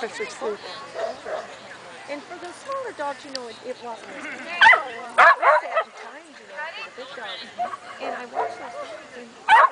Pressure sleep. And for the smaller dogs, you know, it wasn't as bad. Certain times, you know, for the big dogs. And I watched those dogs, and